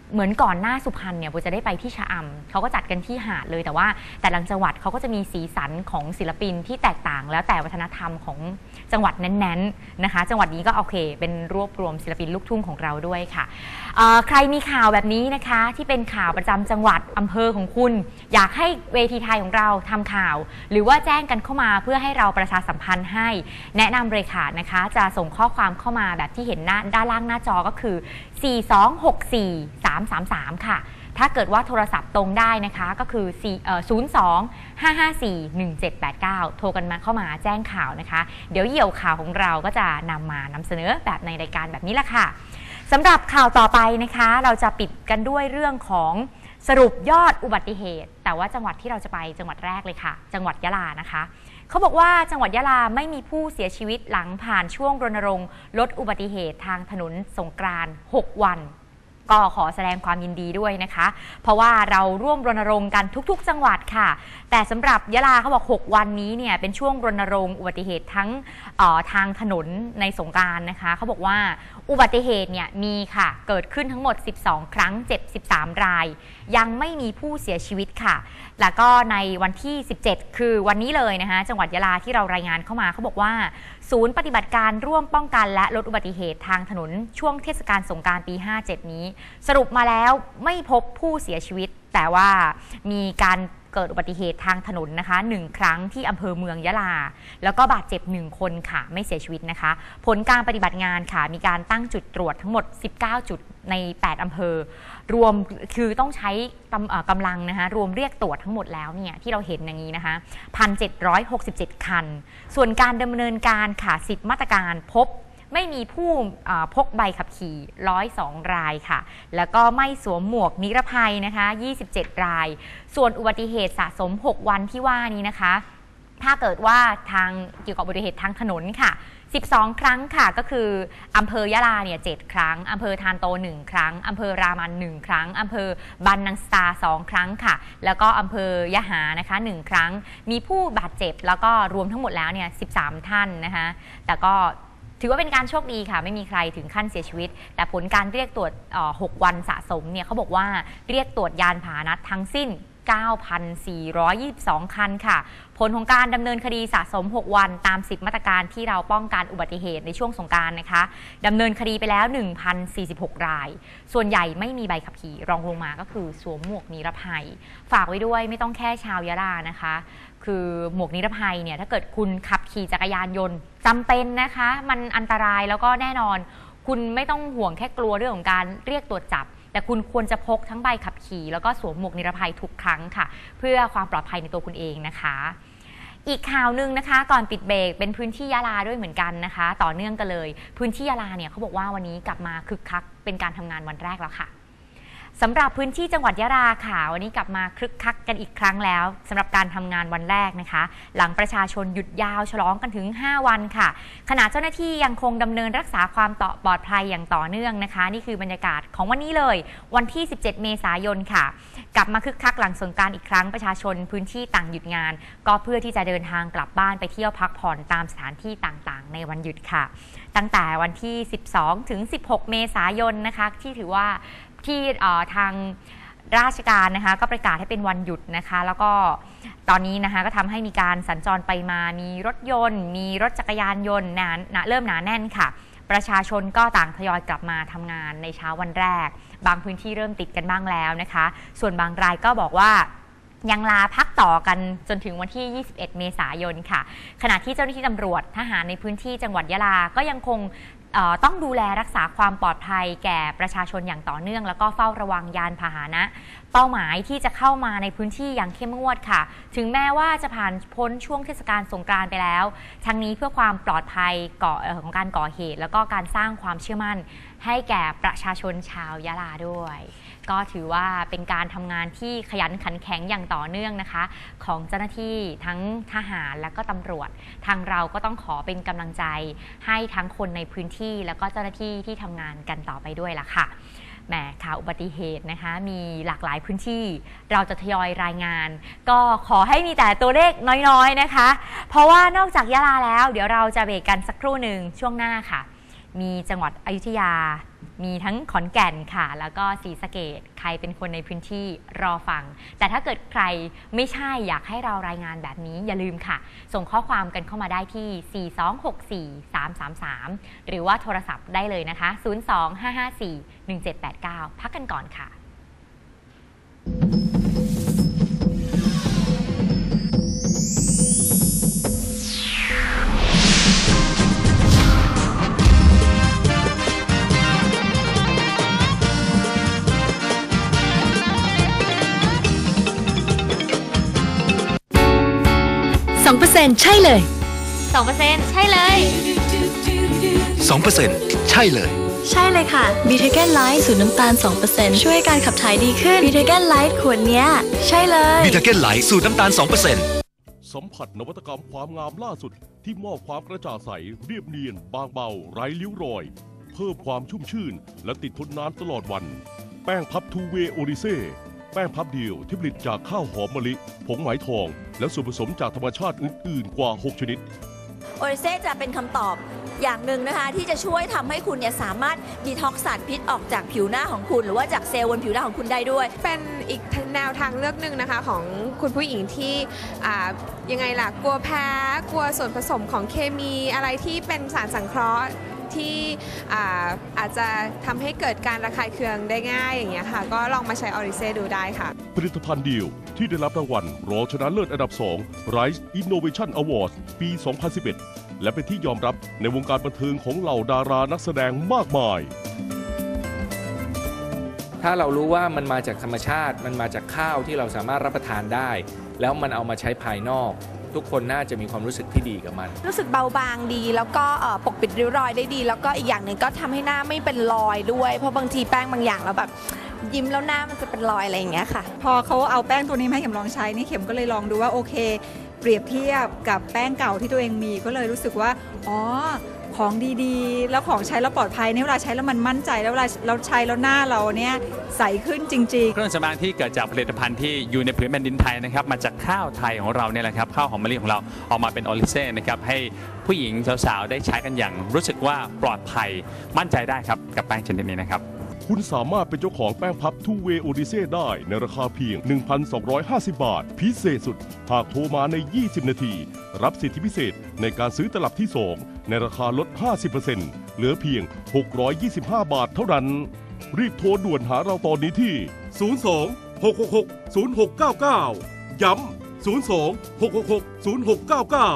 เหมือนก่อนหน้าสุพรรณเนี่ยโบจะได้ไปที่ชะอำเขาก็จัดกันที่หาดเลยแต่ว่าแต่ละจังหวัดเขาก็จะมีสีสันของศิลปินที่แตกต่างแล้วแต่วัฒนธรรมของจังหวัดนั้นๆนะคะจังหวัดนี้ก็โอเคเป็นรวบรวมศิลปินลูกทุ่งของเราด้วยค่ะใครมีข่าวแบบนี้นะคะที่เป็นข่าวประจำจังหวัดอำเภอของคุณอยากให้เวทีไทยของเราทำข่าวหรือว่าแจ้งกันเข้ามาเพื่อให้เราประชาสัมพันธ์ให้แนะนำเลยค่ะนะคะจะส่งข้อความเข้ามาแบบที่เห็นหน้าด้านล่างหน้าจอก็คือสี่ สอง หก สี่ สาม สาม สามค่ะถ้าเกิดว่าโทรศัพท์ตรงได้นะคะก็คือศูนย์ สอง ห้า ห้า สี่ หนึ่ง เจ็ด แปด เก้าโทรกันมาเข้ามาแจ้งข่าวนะคะเดี๋ยวเหยี่ยวข่าวของเราก็จะนำมานำเสนอแบบในรายการแบบนี้แหละค่ะสำหรับข่าวต่อไปนะคะเราจะปิดกันด้วยเรื่องของสรุปยอดอุบัติเหตุแต่ว่าจังหวัดที่เราจะไปจังหวัดแรกเลยค่ะจังหวัดยะลานะคะเขาบอกว่าจังหวัดยะลาไม่มีผู้เสียชีวิตหลังผ่านช่วงรณรงค์ลดอุบัติเหตุทางถนนสงกรานต์หกวันก็ขอแสดงความยินดีด้วยนะคะเพราะว่าเราร่วมรณรงค์กันทุกๆจังหวัดค่ะแต่สำหรับยะลาเขาบอกหกวันนี้เนี่ยเป็นช่วงรณรงค์อุบัติเหตุทั้งทางถนนในสงกรานต์นะคะเขาบอกว่าอุบัติเหตุเนี่ยมีค่ะเกิดขึ้นทั้งหมดสิบสองครั้งเจ็บสิบสามรายยังไม่มีผู้เสียชีวิตค่ะแล้วก็ในวันที่สิบเจ็ดคือวันนี้เลยนะคะจังหวัดยะลาที่เรารายงานเข้ามาเขาบอกว่าศูนย์ปฏิบัติการร่วมป้องกันและลดอุบัติเหตุทางถนนช่วงเทศกาลสงกรานต์ปีห้าเจ็ดนี้สรุปมาแล้วไม่พบผู้เสียชีวิตแต่ว่ามีการเกิดอุบัติเหตุทางถนนนะคะหนึ่งครั้งที่อำเภอเมืองยะลาแล้วก็บาดเจ็บหนึ่งคนค่ะไม่เสียชีวิตนะคะผลการปฏิบัติงานค่ะมีการตั้งจุดตรวจทั้งหมดสิบเก้าจุดในแปดอำเภอรวมคือต้องใช้กำลังนะคะรวมเรียกตรวจทั้งหมดแล้วเนี่ยที่เราเห็นอย่างนี้นะคะ หนึ่งพันเจ็ดร้อยหกสิบเจ็ด คันส่วนการดำเนินการค่ะสิบมาตรการพบไม่มีผู้พกใบขับขี่หนึ่งร้อยสองรายค่ะแล้วก็ไม่สวมหมวกนิรภัยนะคะยี่สิบเจ็ดรายส่วนอุบัติเหตุสะสมหกวันที่ว่านี้นะคะถ้าเกิดว่าทางเกี่ยวกับอุบัติเหตุทางถนนค่ะสิบสองครั้งค่ะก็คืออำเภอยะลาเนี่ยเจ็ดครั้งอำเภอทานโตหนึ่งครั้งอำเภอรามันหนึ่งครั้งอำเภอบันนังสตาสองครั้งค่ะแล้วก็อำเภอยะหานะคะหนึ่งครั้งมีผู้บาดเจ็บแล้วก็รวมทั้งหมดแล้วเนี่ยสิบสามท่านนะคะแต่ก็ถือว่าเป็นการโชคดีค่ะไม่มีใครถึงขั้นเสียชีวิตแต่ผลการเรียกตรวจหกวันสะสมเนี่ยเขาบอกว่าเรียกตรวจยานพาหนะทั้งสิ้น เก้าพันสี่ร้อยยี่สิบสอง คันค่ะผลของการดำเนินคดีสะสมหกวันตามสิบมาตรการที่เราป้องกันอุบัติเหตุในช่วงสงกรานต์นะคะดำเนินคดีไปแล้ว หนึ่งพันสี่สิบหก รายส่วนใหญ่ไม่มีใบขับขี่รองลงมาก็คือสวมหมวกนิรภัยฝากไว้ด้วยไม่ต้องแค่ชาวยะลานะคะคือหมวกนิรภัยเนี่ยถ้าเกิดคุณขับขี่จักรยานยนต์จำเป็นนะคะมันอันตรายแล้วก็แน่นอนคุณไม่ต้องห่วงแค่กลัวเรื่องของการเรียกตรวจจับแต่คุณควรจะพกทั้งใบขับขี่แล้วก็สวมหมวกนิรภัยทุกครั้งค่ะเพื่อความปลอดภัยในตัวคุณเองนะคะอีกข่าวหนึ่งนะคะก่อนปิดเบรกเป็นพื้นที่ยะลาด้วยเหมือนกันนะคะต่อเนื่องกันเลยพื้นที่ยะลาเนี่ยเขาบอกว่าวันนี้กลับมาคึกคักเป็นการทำงานวันแรกแล้วค่ะสำหรับพื้นที่จังหวัดยะลาค่ะวันนี้กลับมาคึกคักกันอีกครั้งแล้วสำหรับการทำงานวันแรกนะคะหลังประชาชนหยุดยาวฉลองกันถึงห้าวันค่ะขณะเจ้าหน้าที่ยังคงดำเนินรักษาความปลอดภัยอย่างต่อเนื่องนะคะนี่คือบรรยากาศของวันนี้เลยวันที่สิบเจ็ดเมษายนค่ะกลับมาคึกคักหลังสงกรานต์อีกครั้งประชาชนพื้นที่ต่างหยุดงานก็เพื่อที่จะเดินทางกลับบ้านไปเที่ยวพักผ่อนตามสถานที่ต่างๆในวันหยุดค่ะตั้งแต่วันที่สิบสองถึงสิบหกเมษายนนะคะที่ถือว่าที่ทางราชการนะคะก็ประกาศให้เป็นวันหยุดนะคะแล้วก็ตอนนี้นะคะก็ทำให้มีการสัญจรไปมามีรถยนต์มีรถจักรยานยนต์หนาเริ่มหนาแน่นค่ะประชาชนก็ต่างทยอยกลับมาทำงานในเช้าวันแรกบางพื้นที่เริ่มติดกันบ้างแล้วนะคะส่วนบางรายก็บอกว่ายังลาพักต่อกันจนถึงวันที่ยี่สิบเอ็ดเมษายนค่ะขณะที่เจ้าหน้าที่ตำรวจทหารในพื้นที่จังหวัดยะลาก็ยังคงต้องดูแลรักษาความปลอดภัยแก่ประชาชนอย่างต่อเนื่องแล้วก็เฝ้าระวังยานพาหนะเป้าหมายที่จะเข้ามาในพื้นที่อย่างเข้มงวดค่ะถึงแม้ว่าจะผ่านพ้นช่วงเทศกาลสงกรานต์ไปแล้วทั้งนี้เพื่อความปลอดภัยของการก่อเหตุแล้วก็การสร้างความเชื่อมั่นให้แก่ประชาชนชาวยะลาด้วยก็ถือว่าเป็นการทำงานที่ขยันขันแข็งอย่างต่อเนื่องนะคะของเจ้าหน้าที่ทั้งทหารและก็ตำรวจทางเราก็ต้องขอเป็นกำลังใจให้ทั้งคนในพื้นที่แล้วก็เจ้าหน้าที่ที่ทำงานกันต่อไปด้วยล่ะค่ะแหมข่าวอุบัติเหตุนะคะมีหลากหลายพื้นที่เราจะทยอยรายงานก็ขอให้มีแต่ตัวเลขน้อยๆนะคะเพราะว่านอกจากยะลาแล้วเดี๋ยวเราจะเบรกกันสักครู่หนึ่งช่วงหน้าค่ะมีจังหวัดอยุธยามีทั้งขอนแก่นค่ะแล้วก็ศรีสะเกษใครเป็นคนในพื้นที่รอฟังแต่ถ้าเกิดใครไม่ใช่อยากให้เรารายงานแบบนี้อย่าลืมค่ะส่งข้อความกันเข้ามาได้ที่สี่สองหกสี่สามสามสามหรือว่าโทรศัพท์ได้เลยนะคะศูนย์ สอง ห้า ห้า สี่ หนึ่ง เจ็ด แปด เก้าพักกันก่อนค่ะสองเปอร์เซ็นต์ ใช่เลยสองเปอร์เซ็นต์ ใช่เลยสองเปอร์เซ็นต์ ใช่เลยใช่เลยค่ะบีเทเกนไลท์สูตรน้ำตาล สองเปอร์เซ็นต์ ช่วยการขับถ่ายดีขึ้นบีเทเกนไลท์ขวดเนี้ยใช่เลยบีทาเกนไลท์สูตรน้ำตาล สองเปอร์เซ็นต์สัมผัสนวัตกรรมความงามล่าสุดที่มอบความกระจ่างใสเรียบเนียนบางเบาไร้ริ้วรอย เพิ่มความชุ่มชื่นและติดทนนานตลอดวันแป้งพับทูเวโอริเซ่แป้งพับเดียวที่ผลิตจากข้าวหอมมะลิผงไหมทองและส่วนผสมจากธรรมชาติอื่นๆกว่าหกชนิดโอริเซ่จะเป็นคำตอบอย่างหนึ่งนะคะที่จะช่วยทำให้คุณเนี่ยสามารถดีท็อกซ์สารพิษออกจากผิวหน้าของคุณหรือว่าจากเซลล์บนผิวหน้าของคุณได้ด้วยเป็นอีกแนวทางเลือกหนึ่งนะคะของคุณผู้หญิงที่ยังไงล่ะกลัวแพ้กลัวส่วนผสมของเคมีอะไรที่เป็นสารสังเคราะห์ที่อาอาจจะทำให้เกิดการระคายเคืองได้ง่ายอย่างเงี้ยค่ะก็ลองมาใช้ออริเซ่ดูได้ค่ะผลิตภัณฑ์เดียวที่ได้รับรางวัลรองชนะเลิศอันดับสอง Rise Innovation Awards ปี สองพันสิบเอ็ด และเป็นที่ยอมรับในวงการบันเทิงของเหล่าดารานักแสดงมากมายถ้าเรารู้ว่ามันมาจากธรรมชาติมันมาจากข้าวที่เราสามารถรับประทานได้แล้วมันเอามาใช้ภายนอกทุกคนน่าจะมีความรู้สึกที่ดีกับมันรู้สึกเบาบางดีแล้วก็ปกปิดริ้วรอยได้ดีแล้วก็อีกอย่างหนึ่งก็ทำให้หน้าไม่เป็นรอยด้วยเพราะบางทีแป้งบางอย่างแล้วแบบยิ้มแล้วหน้ามันจะเป็นรอยอะไรอย่างเงี้ยค่ะพอเขาเอาแป้งตัวนี้มาให้เข็มลองใช้นี่เข็มก็เลยลองดูว่าโอเคเปรียบเทียบกับแป้งเก่าที่ตัวเองมีก็เลยรู้สึกว่าอ๋อของดีๆแล้วของใช้แล้วปลอดภัยเนี่ยเวลาใช้แล้วมันมั่นใจแล้วเวลาเราใช้แล้วหน้าเราเนี่ยใสขึ้นจริงๆเครื่องสำอางที่เกิดจากผลิตภัณฑ์ที่อยู่ในผืนแผ่นดินไทยนะครับมาจากข้าวไทยของเราเนี่ยแหละครับข้าวหอมมะลิของเราออกมาเป็นออริเซ่นะครับให้ผู้หญิงสาวๆได้ใช้กันอย่างรู้สึกว่าปลอดภัยมั่นใจได้ครับกับแป้งชนิดนี้นะครับคุณสามารถเป็นเจ้าของแป้งพับทูเวโอริเซ่ได้ในราคาเพียง หนึ่งพันสองร้อยห้าสิบ บาทพิเศษสุดหากโทรมาในยี่สิบนาทีรับสิทธิพิเศษในการซื้อตลับที่สองในราคาลด ห้าสิบเปอร์เซ็นต์ เหลือเพียงหกร้อยยี่สิบห้าบาทเท่านั้นรีบโทรด่วนหาเราตอนนี้ที่ศูนย์ สอง หก หก หก ศูนย์ หก เก้า เก้าย้ำศูนย์ สอง หก หก หก ศูนย์ หก เก้า เก้า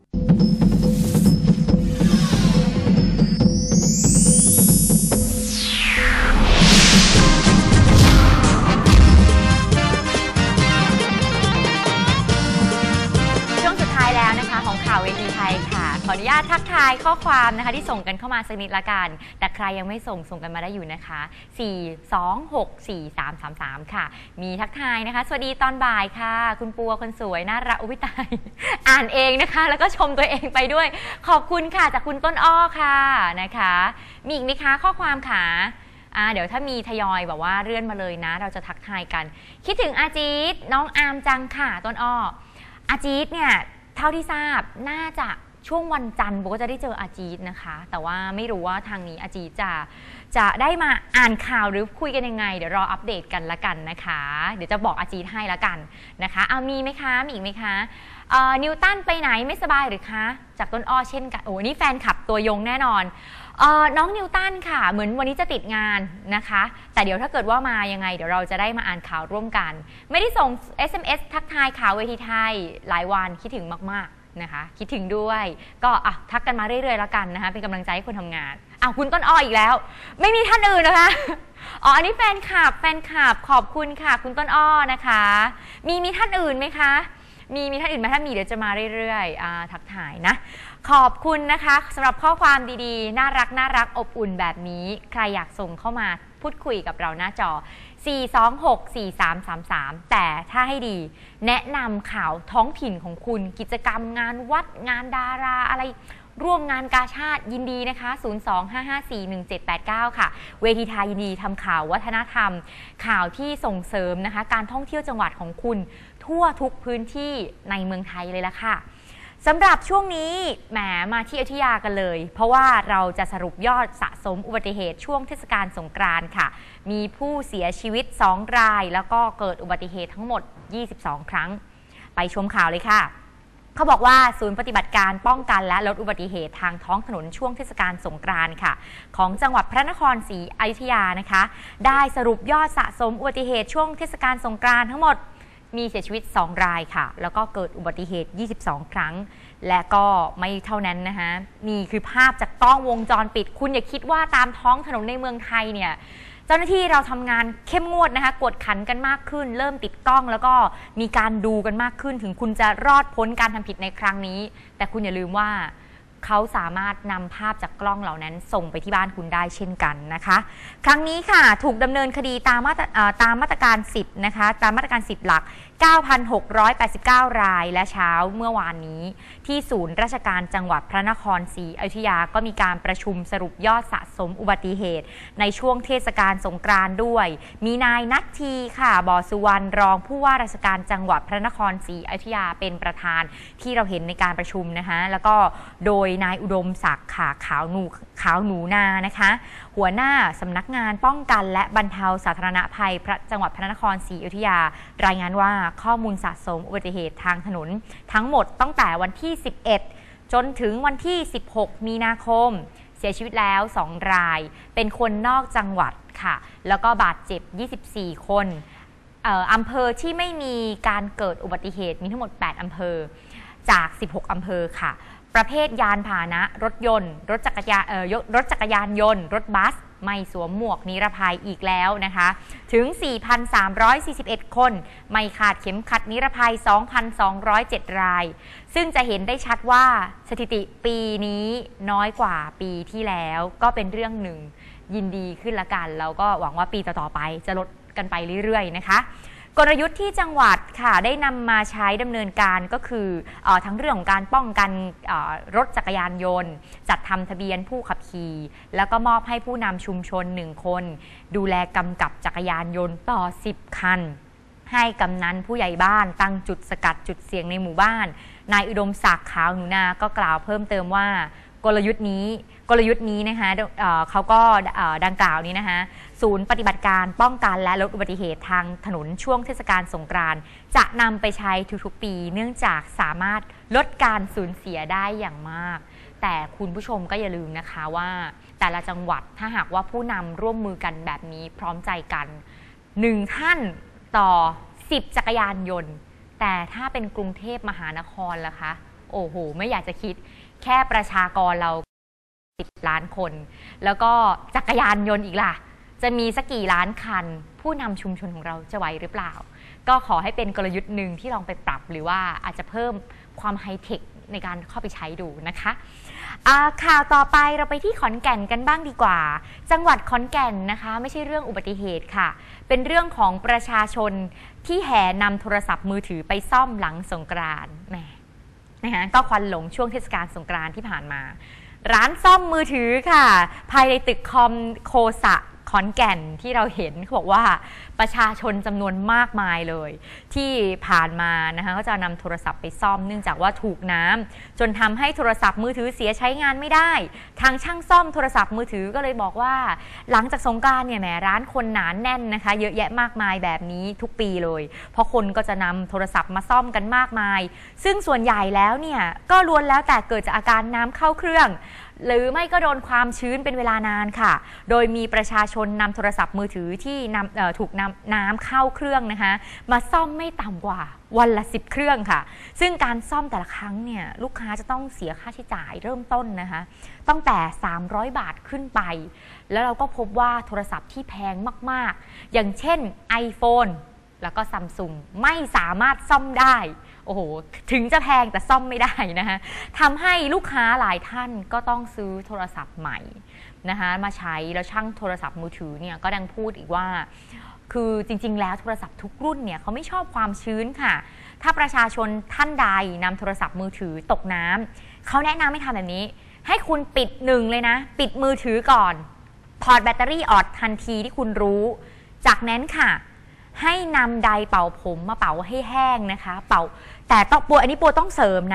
ของข่าวเวทีไทยค่ะขออนุญาตทักทายข้อความนะคะที่ส่งกันเข้ามาสักนิดละกันแต่ใครยังไม่ส่งส่งกันมาได้อยู่นะคะสี่ สอง หก สี่ สาม สาม สามค่ะมีทักทายนะคะสวัสดีตอนบ่ายค่ะคุณปัวคนสวยน่ารักอุยตายอ่านเองนะคะแล้วก็ชมตัวเองไปด้วยขอบคุณค่ะจากคุณต้นอ้อค่ะนะคะมีอีกไหมคะข้อความค่ะอ่าเดี๋ยวถ้ามีทยอยแบบว่าเลื่อนมาเลยนะเราจะทักทายกันคิดถึงอาจีดน้องอาร์มจังค่ะต้นอ้ออาจีดเนี่ยเท่าที่ทราบน่าจะช่วงวันจันทร์โบก็จะได้เจออาจีดนะคะแต่ว่าไม่รู้ว่าทางนี้อาจีดจะจะได้มาอ่านข่าวหรือคุยกันยังไงเดี๋ยวรออัปเดตกันละกันนะคะเดี๋ยวจะบอกอาจีดให้ละกันนะคะเอามีไหมคะมีอีกไหมคะนิวตันไปไหนไม่สบายหรือคะจากต้นอ้อเช่นกันโอ้นี่แฟนคลับตัวยงแน่นอนน้องนิวตันค่ะเหมือนวันนี้จะติดงานนะคะแต่เดี๋ยวถ้าเกิดว่ามายังไงเดี๋ยวเราจะได้มาอ่านข่าวร่วมกันไม่ได้ส่ง เอส เอ็ม เอส ทักทายข่าวเวทีไทยหลายวันคิดถึงมากๆนะคะคิดถึงด้วยก็อ่ะทักกันมาเรื่อยๆแล้วกันนะคะเป็นกำลังใจให้คนทำงานอ้าวคุณต้นอ้ออีกแล้วไม่มีท่านอื่นนะคะอ๋ออันนี้แฟนคลับแฟนคลับขอบคุณค่ะคุณต้นอ้อนะคะมีมีท่านอื่นไหมคะมีมีท่านอื่นไหมถ้ามีเดี๋ยวจะมาเรื่อยๆทักทายนะขอบคุณนะคะสำหรับข้อความดีๆน่ารักน่ารักอบอุ่นแบบนี้ใครอยากส่งเข้ามาพูดคุยกับเราหน้าจอสี่ สอง หก สี่ สาม สาม สามแต่ถ้าให้ดีแนะนำข่าวท้องถิ่นของคุณกิจกรรมงานวัดงานดาราอะไรร่วมงานกาชาติยินดีนะคะศูนย์ สอง ห้า ห้า สี่ หนึ่ง เจ็ด แปด เก้าค่ะเวทีไทยยินดีทำข่าววัฒนธรรมข่าวที่ส่งเสริมนะคะการท่องเที่ยวจังหวัดของคุณทั่วทุกพื้นที่ในเมืองไทยเลยละค่ะสำหรับช่วงนี้แหมมาที่อยุธยากันเลยเพราะว่าเราจะสรุปยอดสะสมอุบัติเหตุช่วงเทศกาลสงกรานต์ค่ะมีผู้เสียชีวิตสองรายแล้วก็เกิดอุบัติเหตุทั้งหมดยี่สิบสองครั้งไปชมข่าวเลยค่ะเขาบอกว่าศูนย์ปฏิบัติการป้องกันและลดอุบัติเหตุทางท้องถนนช่วงเทศกาลสงกรานต์ค่ะของจังหวัดพระนครศรีอยุธยานะคะได้สรุปยอดสะสมอุบัติเหตุช่วงเทศกาลสงกรานต์ทั้งหมดมีเสียชีวิตสองรายค่ะแล้วก็เกิดอุบัติเหตุยี่สิบสองครั้งและก็ไม่เท่านั้นนะคะนี่คือภาพจากกล้องวงจรปิดคุณอย่าคิดว่าตามท้องถนนในเมืองไทยเนี่ยเจ้าหน้าที่เราทำงานเข้มงวดนะคะกวดขันกันมากขึ้นเริ่มติดกล้องแล้วก็มีการดูกันมากขึ้นถึงคุณจะรอดพ้นการทำผิดในครั้งนี้แต่คุณอย่าลืมว่าเขาสามารถนำภาพจากกล้องเหล่านั้นส่งไปที่บ้านคุณได้เช่นกันนะคะครั้งนี้ค่ะถูกดำเนินคดีตามมาตรตามมาตรการสิบนะคะตามมาตรการสิบหลัก เก้าพันหกร้อยแปดสิบเก้า รายและเช้าเมื่อวานนี้ที่ศูนย์ราชการจังหวัดพระนครศรีอยุธยาก็มีการประชุมสรุปยอดสะสมอุบัติเหตุในช่วงเทศกาลสงกรานต์ด้วยมีนายนัททีค่ะบ่อสุวรรณรองผู้ว่าราชการจังหวัดพระนครศรีอยุธยาเป็นประธานที่เราเห็นในการประชุมนะคะแล้วก็โดยนายอุดมศักดิ์ขาขาวหนูขาวหนูนานะคะหัวหน้าสำนักงานป้องกันและบรรเทาสาธารณภัยจังหวัดพระนครศรีอยุธยารายงานว่าข้อมูลสะสมอุบัติเหตุทางถนนทั้งหมดตั้งแต่วันที่สิบเอ็ดจนถึงวันที่สิบหกมีนาคมเสียชีวิตแล้วสองรายเป็นคนนอกจังหวัดค่ะแล้วก็บาดเจ็บยี่สิบสี่คนเอ่ออำเภอที่ไม่มีการเกิดอุบัติเหตุมีทั้งหมดแปดอำเภอจากสิบหกอำเภอค่ะประเภทยานพาหนะรถยนต์รถจักรยานเอ่อรถจักรยานยนต์รถบัสไม่สวมหมวกนิรภัยอีกแล้วนะคะถึง สี่พันสามร้อยสี่สิบเอ็ด คนไม่คาดเข็มขัดนิรภัย สองพันสองร้อยเจ็ด รายซึ่งจะเห็นได้ชัดว่าสถิติปีนี้น้อยกว่าปีที่แล้วก็เป็นเรื่องหนึ่งยินดีขึ้นละกันแล้วก็หวังว่าปีต่อๆไปจะลดกันไปเรื่อยๆนะคะกลยุทธ์ที่จังหวัดค่ะได้นำมาใช้ดำเนินการก็คือเอ่อทั้งเรื่องของการป้องกันรถจักรยานยนต์จัดทำทะเบียนผู้ขับขี่แล้วก็มอบให้ผู้นำชุมชนหนึ่งคนดูแลกำกับจักรยานยนต์ต่อสิบคันให้กำนันผู้ใหญ่บ้านตั้งจุดสกัดจุดเสี่ยงในหมู่บ้านนายอุดมศักดิ์ขาวหนูนาก็กล่าวเพิ่มเติมว่ากลยุทธ์นี้กลยุทธ์นี้นะคะเอ่อเขาก็ดังกล่าวนี้นะคะศูนย์ปฏิบัติการป้องกันและลดอุบัติเหตุทางถนนช่วงเทศกาลสงกรานต์จะนำไปใช้ทุกๆปีเนื่องจากสามารถลดการสูญเสียได้อย่างมากแต่คุณผู้ชมก็อย่าลืมนะคะว่าแต่ละจังหวัดถ้าหากว่าผู้นำร่วมมือกันแบบนี้พร้อมใจกันหนึ่งท่านต่อสิบจักรยานยนต์แต่ถ้าเป็นกรุงเทพมหานครล่ะคะโอ้โหไม่อยากจะคิดแค่ประชากรเราสิบล้านคนแล้วก็จักรยานยนต์อีกล่ะจะมีสักกี่ล้านคันผู้นำชุมชนของเราจะไหวหรือเปล่าก็ขอให้เป็นกลยุทธ์หนึ่งที่ลองไปปรับหรือว่าอาจจะเพิ่มความไฮเทคในการเข้าไปใช้ดูนะคะข่าวต่อไปเราไปที่ขอนแก่นกันบ้างดีกว่าจังหวัดขอนแก่นนะคะไม่ใช่เรื่องอุบัติเหตุค่ะเป็นเรื่องของประชาชนที่แห่นำโทรศัพท์มือถือไปซ่อมหลังสงกรานต์แหมนะคะก็ควันหลงช่วงเทศกาลสงกรานต์ที่ผ่านมาร้านซ่อมมือถือค่ะภายในตึกคอมโคสะขอนแก่นที่เราเห็นเขาบอกว่าประชาชนจำนวนมากมายเลยที่ผ่านมานะคะก็จะนำโทรศัพท์ไปซ่อมเนื่องจากว่าถูกน้ำจนทำให้โทรศัพท์มือถือเสียใช้งานไม่ได้ทางช่างซ่อมโทรศัพท์มือถือก็เลยบอกว่าหลังจากสงกรานต์เนี่ยแหมร้านคนหนาแน่นนะคะเยอะแยะมากมายแบบนี้ทุกปีเลยเพราะคนก็จะนำโทรศัพท์มาซ่อมกันมากมายซึ่งส่วนใหญ่แล้วเนี่ยก็ล้วนแล้วแต่เกิดจากอาการน้ำเข้าเครื่องหรือไม่ก็โดนความชื้นเป็นเวลานานค่ะโดยมีประชาชนนำโทรศัพท์มือถือที่นำถูกนำน้ำเข้าเครื่องนะคะมาซ่อมไม่ต่ำกว่าวันละสิบเครื่องค่ะซึ่งการซ่อมแต่ละครั้งเนี่ยลูกค้าจะต้องเสียค่าใช้จ่ายเริ่มต้นนะคะตั้งแต่สามร้อยบาทขึ้นไปแล้วเราก็พบว่าโทรศัพท์ที่แพงมากๆอย่างเช่น iPhone แล้วก็ Samsung ไม่สามารถซ่อมได้โอ้โหถึงจะแพงแต่ซ่อมไม่ได้นะคะทำให้ลูกค้าหลายท่านก็ต้องซื้อโทรศัพท์ใหม่นะคะมาใช้แล้วช่างโทรศัพท์มือถือเนี่ยก็ดังพูดอีกว่าคือจริงๆแล้วโทรศัพท์ทุกรุ่นเนี่ยเขาไม่ชอบความชื้นค่ะถ้าประชาชนท่านใดนำโทรศัพท์มือถือตกน้ำเขาแนะนำให้ทำแบบนี้ให้คุณปิดหนึ่งเลยนะปิดมือถือก่อนถอดแบตเตอรี่ออกทันทีที่คุณรู้จากนั้นค่ะให้นำไดร์เป่าผมมาเป่าให้แห้งนะคะเป่าแต่ต้องปัวอันนี้ปัวต้องเสริมนะ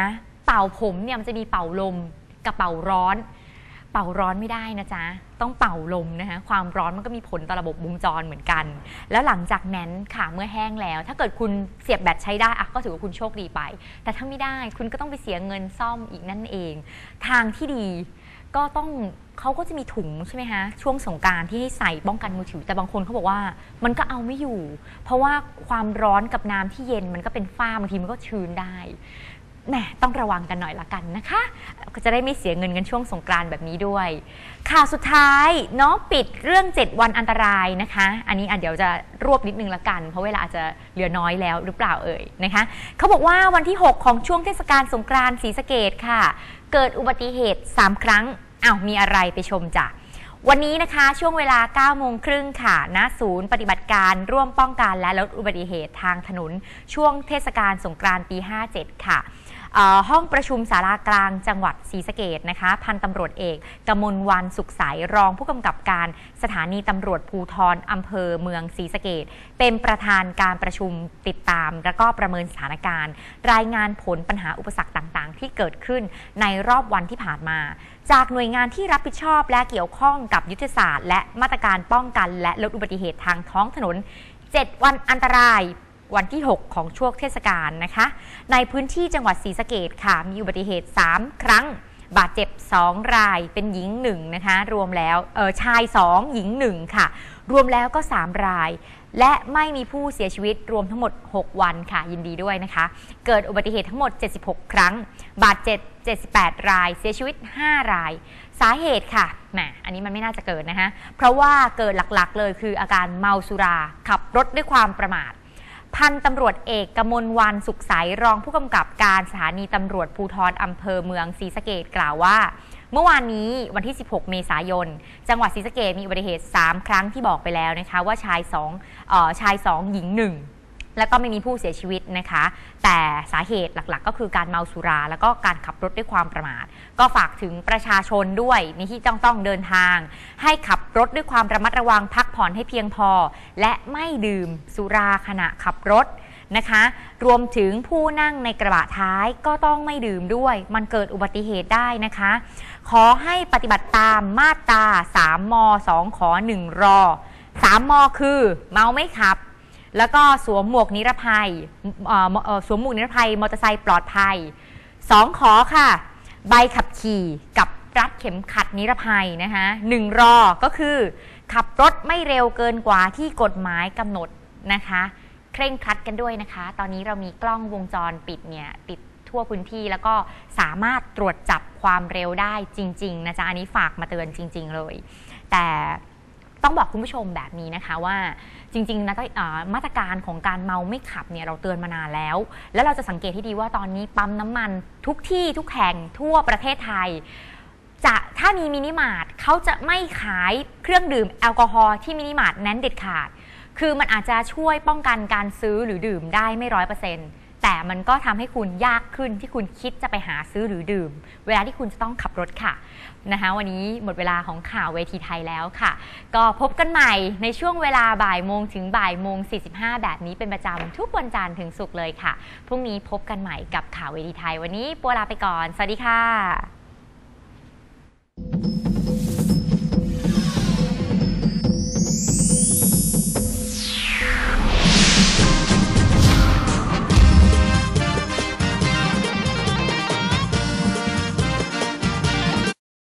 เป่าผมเนี่ยมันจะมีเป่าลมกับเป่าร้อนเป่าร้อนไม่ได้นะจ๊ะต้องเป่าลมนะคะความร้อนมันก็มีผลต่อระบบวงจรเหมือนกันแล้วหลังจากนั้นค่ะเมื่อแห้งแล้วถ้าเกิดคุณเสียบแบตใช้ได้อะก็ถือว่าคุณโชคดีไปแต่ถ้าไม่ได้คุณก็ต้องไปเสียเงินซ่อมอีกนั่นเองทางที่ดีก็ต้องเขาก็จะมีถุงใช่ไหมคะช่วงสงกรานต์ที่ให้ใส่ป้องกันมือถือแต่บางคนเขาบอกว่ามันก็เอาไม่อยู่เพราะว่าความร้อนกับน้ำที่เย็นมันก็เป็นฝ้าบางทีมันก็ชื้นได้แหมต้องระวังกันหน่อยละกันนะคะก็จะได้ไม่เสียเงินกันช่วงสงกรานต์แบบนี้ด้วยข่าวสุดท้ายเนาะปิดเรื่องเจ็ดวันอันตรายนะคะอันนี้เดี๋ยวจะรวบนิดนึงละกันเพราะเวลาอาจจะเหลือน้อยแล้วหรือเปล่าเอ่ยนะคะเขาบอกว่าวันที่หกของช่วงเทศกาลสงกรานต์ศรีสะเกษค่ะเกิดอุบัติเหตุสามครั้งอ้าวมีอะไรไปชมจ้ะวันนี้นะคะช่วงเวลา เก้าโมงครึ่งค่ะณศูนย์ปฏิบัติการร่วมป้องกันและลดอุบัติเหตุทางถนนช่วงเทศกาลสงกรานต์ปีห้าเจ็ดค่ะห้องประชุมศาลากลางจังหวัดศรีสะเกษนะคะพันตำรวจเอกกมลวรรณสุขใสรองผู้กำกับการสถานีตำรวจภูธรอำเภอเมืองศรีสะเกษเป็นประธานการประชุมติดตามและก็ประเมินสถานการณ์รายงานผลปัญหาอุปสรรคต่างๆที่เกิดขึ้นในรอบวันที่ผ่านมาจากหน่วยงานที่รับผิดชอบและเกี่ยวข้องกับยุทธศาสตร์และมาตรการป้องกันและลดอุบัติเหตุทางท้องถนนเจ็ดวันอันตรายวันที่หกของช่วงเทศกาลนะคะในพื้นที่จังหวัดศรีสะเกษค่ะมีอุบัติเหตุสามครั้งบาดเจ็บสองรายเป็นหญิงหนึ่งนะคะรวมแล้วเออชายสองหญิงหนึ่งค่ะรวมแล้วก็สามรายและไม่มีผู้เสียชีวิตรวมทั้งหมดหกวันค่ะยินดีด้วยนะคะเกิดอุบัติเหตุทั้งหมดเจ็ดสิบหกครั้งบาดเจ็บเจ็ดสิบแปดรายเสียชีวิตห้ารายสาเหตุค่ะแหมอันนี้มันไม่น่าจะเกิดนะคะเพราะว่าเกิดหลักๆเลยคืออาการเมาสุราขับรถด้วยความประมาทพันตำรวจเอกกมลวรรณสุขใสรองผู้กำกับการสถานีตำรวจภูธรอำเภอเมืองศรีสะเกษกล่าวว่าเมื่อวานนี้วันที่สิบหกเมษายนจังหวัดศรีสะเกษมีอุบัติเหตุสามครั้งที่บอกไปแล้วนะคะว่าชายสองเอ่อชายสองหญิงหนึ่งแล้วก็ไม่มีผู้เสียชีวิตนะคะแต่สาเหตุหลักๆก็คือการเมาสุราแล้วก็การขับรถด้วยความประมาทก็ฝากถึงประชาชนด้วยในที่ต้องต้องเดินทางให้ขับรถด้วยความระมัดระวังพักผ่อนให้เพียงพอและไม่ดื่มสุราขณะขับรถนะคะรวมถึงผู้นั่งในกระบะท้ายก็ต้องไม่ดื่มด้วยมันเกิดอุบัติเหตุได้นะคะขอให้ปฏิบัติตามมาตราสามมสองขหนึ่งรสามมคือเมาไม่ขับแล้วก็สวมหมวกนิรภัยสวมหมวกนิรภัยมอเตอร์ไซค์ปลอดภัยสองขอค่ะใบขับขี่กับรัดเข็มขัดนิรภัยนะคะหนึ่งรอก็คือขับรถไม่เร็วเกินกว่าที่กฎหมายกำหนดนะคะเคร่งครัดกันด้วยนะคะตอนนี้เรามีกล้องวงจรปิดเนี่ยติดทั่วพื้นที่แล้วก็สามารถตรวจจับความเร็วได้จริงๆนะจ๊ะอันนี้ฝากมาเตือนจริงๆเลยแต่ต้องบอกคุณผู้ชมแบบนี้นะคะว่าจริงๆนะมาตรการของการเมาไม่ขับเนี่ยเราเตือนมานานแล้วแล้วเราจะสังเกตที่ดีว่าตอนนี้ปั๊มน้ำมันทุกที่ทุกแห่งทั่วประเทศไทยจะถ้ามีมินิมาร์ทเขาจะไม่ขายเครื่องดื่มแอลกอฮอล์ที่มินิมาร์ทนั้นเด็ดขาดคือมันอาจจะช่วยป้องกันการซื้อหรือดื่มได้ไม่ร้อยเปอร์เซ็นต์แต่มันก็ทำให้คุณยากขึ้นที่คุณคิดจะไปหาซื้อหรือดื่มเวลาที่คุณจะต้องขับรถค่ะนะคะวันนี้หมดเวลาของข่าวเวทีไทยแล้วค่ะก็พบกันใหม่ในช่วงเวลาบ่ายโมงถึงบ่ายโมงสี่สิบห้าแบบนี้เป็นประจำทุกวันจันทร์ถึงศุกร์เลยค่ะพรุ่งนี้พบกันใหม่กับข่าวเวทีไทยวันนี้ปัวลาไปก่อนสวัสดีค่ะ